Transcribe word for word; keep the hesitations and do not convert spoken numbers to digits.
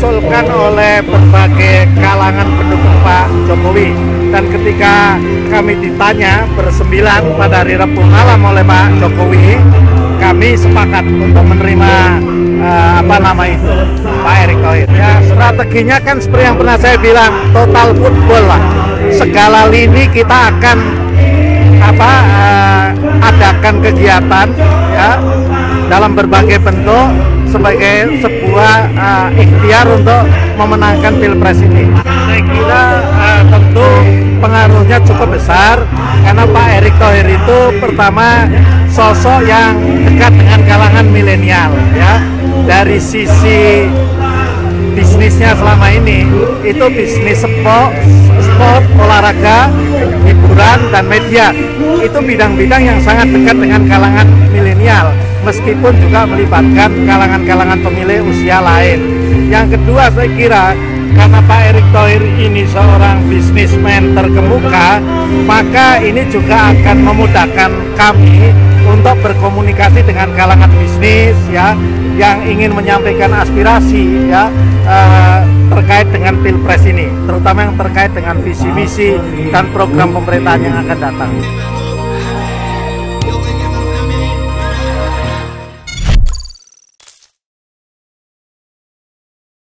diusulkan oleh berbagai kalangan pendukung Pak Jokowi, dan ketika kami ditanya bersembilan pada hari Rabu malam oleh Pak Jokowi, kami sepakat untuk menerima uh, apa nama itu Pak Erick Thohir. Ya, strateginya kan seperti yang pernah saya bilang, total football lah. Segala lini kita akan apa uh, adakan kegiatan ya dalam berbagai bentuk sebagai sebuah uh, ikhtiar untuk memenangkan Pilpres ini. Saya kira uh, tentu pengaruhnya cukup besar karena Pak Erick Thohir itu pertama sosok yang dekat dengan kalangan milenial ya. Dari sisi bisnisnya selama ini itu bisnis sport, sport, olahraga, hiburan dan media. Itu bidang-bidang yang sangat dekat dengan kalangan milenial, meskipun juga melibatkan kalangan-kalangan pemilih usia lain. Yang kedua, saya kira karena Pak Erick Thohir ini seorang bisnismen terkemuka, maka ini juga akan memudahkan kami untuk berkomunikasi dengan kalangan bisnis ya yang ingin menyampaikan aspirasi ya uh, terkait dengan Pilpres ini, terutama yang terkait dengan visi misi dan program pemerintahan yang akan datang.